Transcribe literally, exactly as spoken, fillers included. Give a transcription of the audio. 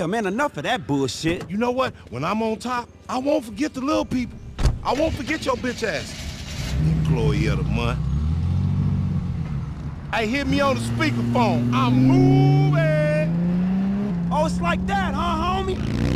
Yeah, man, enough of that bullshit. You know what? When I'm on top, I won't forget the little people. I won't forget your bitch ass. Employee of the month. Hey, hit me on the speakerphone. I'm moving. Oh, it's like that, huh, homie?